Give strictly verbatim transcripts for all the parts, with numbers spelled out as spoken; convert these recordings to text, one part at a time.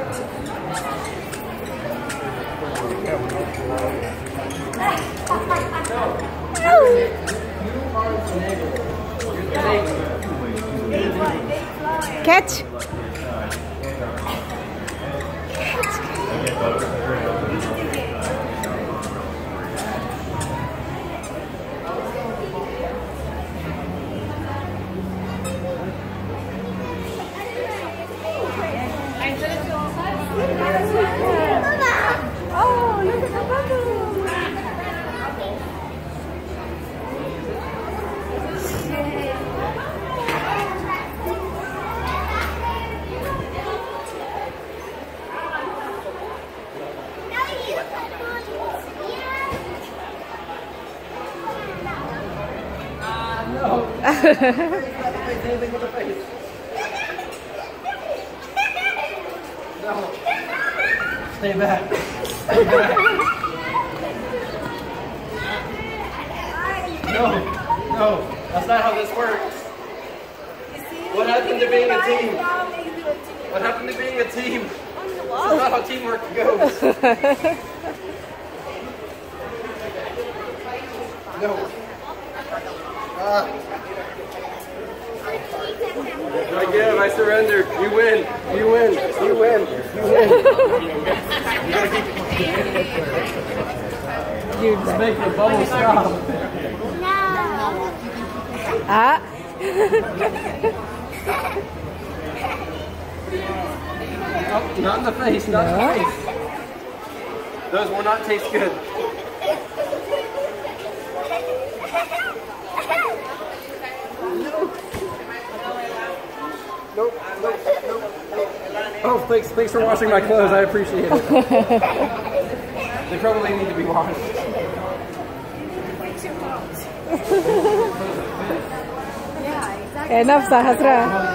Catch. Oh, look at the bubble. No. Stay back. Stay back. No, no, that's not how this works. What happened to being a team? What happened to being a team? That's not how teamwork goes. No. Uh. I give, I surrender. You win. You win. You win. You win. You gotta keep You Let's make the bubble stop. No. Ah. Oh, not in the face, not in the face. Those will not taste good. Nope, nope, nope, nope. Oh, thanks, thanks for washing my clothes. I appreciate it. They probably need to be washed. Enough, Sahasra.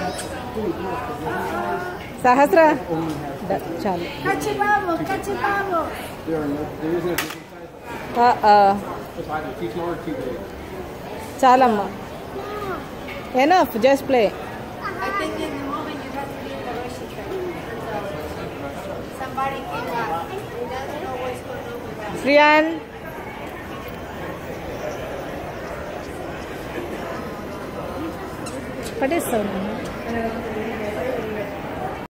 Sahasra. Chalo. Cachibabo, cachibabo. There are no, there is no different size. Uh-uh. It's either too small or too big. Chalamma. Enough, just play. I think in the moment you have to be in the Russian train. So somebody came up. He doesn't know what's going on with that. Frian. What is so?